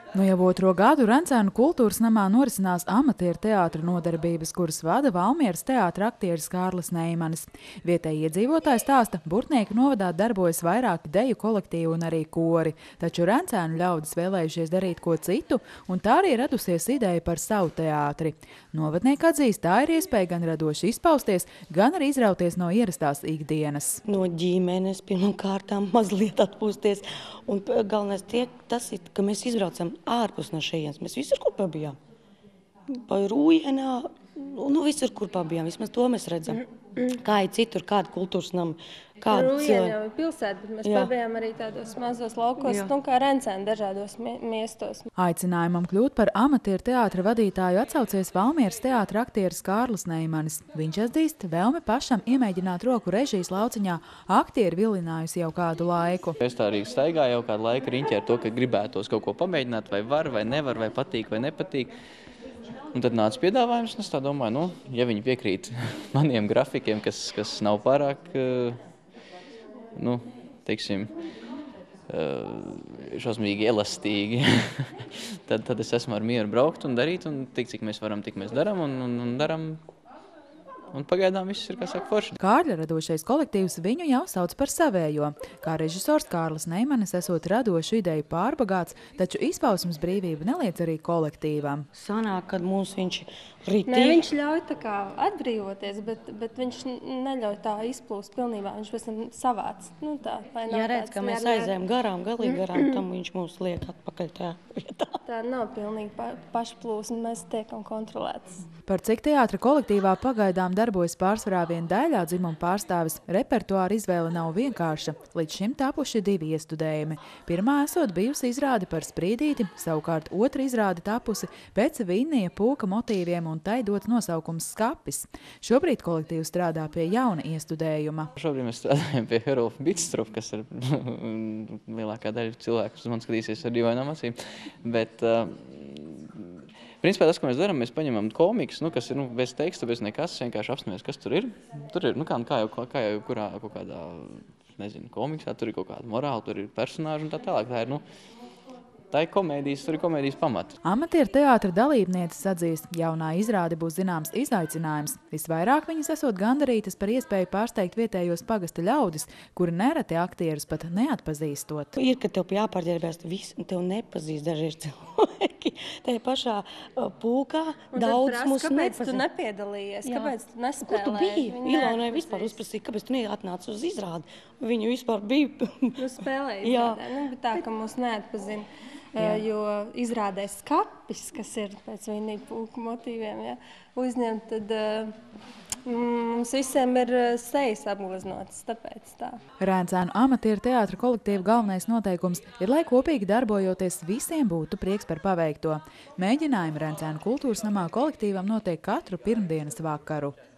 Nu jau otro gadu Rencēnu kultūras namā norisinās amatieru teātra nodarbības, kuras vada Valmieras teātra aktieris Kārlis Neimanis. Vietēji iedzīvotāji stāsta, Burtnieku novadā darbojas vairāki deju kolektīvi un arī kori, taču Rencēnu ļaudis vēlējušies darīt ko citu, un tā arī radusies ideja par savu teātri. Novadnieki atzīst, tā ir iespēja gan radoši izpausties, gan arī izrauties no ierastās ikdienas. No ģimenes pirmām kārtām mazliet atpūsties, un galvenais tas ir, ka mēs izbraucam ārpus no šejienes. Mēs visur, kur pabijām. Pa Rūjienā, nu visur, kur pabijām. Vismaz to mēs redzam. Kā ir citur, kāda kultūras nama. Rūjiena jau ir pilsēta, bet mēs pabijām arī tādos mazos laukos, nu kā Rencēni dažādos miestos. Aicinājumam kļūt par amatieru teātra vadītāju atsaucies Valmieras teātra aktieris Kārlis Neimanis. Viņš atzīst, vēlme pašam iemēģināt roku režijas lauciņā aktieri vilinājusi jau kādu laiku. Es tā arī staigāju jau kādu laiku riņķi ar to, ka gribētos kaut ko pamēģināt, vai var, vai nevar, vai patīk, vai nepatīk. Un tad nāca piedāvājums, un es tā domāju, nu, ja viņi piekrīt maniem grafikiem, kas nav pārāk, nu, teiksim, šausmīgi elastīgi, tad es esmu ar mieru braukt un darīt, un tik, cik mēs varam, tik mēs daram, un daram. Un pagaidām viss ir, kā saka, forši. Kārļa radošais kolektīvs viņu jau sauc par savējo. Kā režisors Kārlis Neimanis esot radošu ideju pārbagāts, taču izpausmes brīvību neliec arī kolektīvam. Sanāk, kad mūs viņš ritī. Nē, viņš ļauj tā kā atbrīvoties, bet viņš neļauj tā izplūst pilnībā. Viņš pēc tam savāc. Nu tā, ja redz, ka mēs aizējam garām, galīgi garām, tam viņš mūs liek atpakaļ tajā vietā. Tā nav pilnīgi pašplūsma, mēs tiekam kontrolētas. Par cik teātra kolektīvā pagaidām darbojas pārsvarā vien daļā dzimuma pārstāvis, repertuāra izvēle nav vienkārša. Līdz šim tapuši 2 iestudējumi. Pirmā esot bijusi izrāde par Sprīdīti, savukārt otra izrāde tapusi pēc Vinija pūka motīviem un tai dots nosaukums Skapis. Šobrīd kolektīvs strādā pie jauna iestudējuma. Šobrīd mēs strādājam pie Herolfa Bitstrup, kas ir lielākā daļa cilvēku, kas man skatīsies ar dīvainām acīm. Bet principā tas, ko mēs darām, mēs paņemam komikus, nu, kas ir bez teksta, bez nekas, vienkārši apsmies, kas tur ir. Tur ir, nu, kā jau kurā kaut kādā, nezinu, komiksā, tur ir kaut kāda morāla, tur ir personāži un tā tālāk. Tā ir, nu, tā ir komēdijas, tur ir komēdijas pamati. Amatieru teātra dalībnieces atzīst, jaunā izrāde būs zināms izaicinājums. Visvairāk viņas esot gandarītas par iespēju pārsteigt vietējos pagasta ļaudis, kuri nereti aktierus pat neatpazīstot. Ir, ka tev jāpārģērbēs, tev nepazīst dažreiz cilvēki. Tajā pašā pūkā daudz mūs nepazīst. Kāpēc tu nepiedalījies? Kāpēc tu nespēlēji? Kur tu biji? Ilonai vispār uzprasīja, kāpēc tu neatnāci uz izrādi? Viņu vispār bija. Nu spēlēji izrādē. Nu, bet tā, ka mūs neatpazina. Jo izrādēs Skapis, kas ir pēc Vinija pūka motīviem, uzņemt, tad mums visiem ir sejas apgleznotas, tāpēc tā. Rencēnu amatieru teātra kolektīva galvenais noteikums ir, lai kopīgi darbojoties visiem būtu prieks par paveikto. Mēģinājumi Rencēnu kultūras namā kolektīvam notiek katru pirmdienas vakaru.